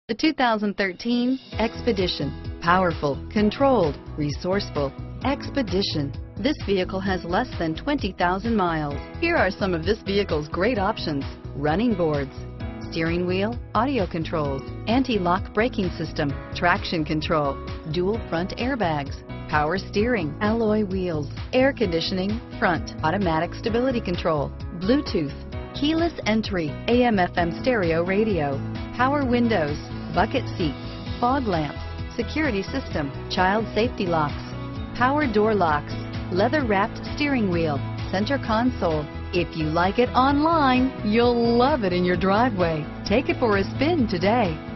The 2013 Expedition. Powerful, controlled, resourceful. Expedition. This vehicle has less than 20,000 miles. Here are some of this vehicle's great options: running boards, steering wheel audio controls, anti-lock braking system, traction control, dual front airbags, power steering, alloy wheels, air conditioning, front, automatic stability control, Bluetooth, keyless entry, AM/FM stereo radio, power windows, bucket seats, fog lamps, security system, child safety locks, power door locks, leather-wrapped steering wheel, center console. If you like it online, you'll love it in your driveway. Take it for a spin today.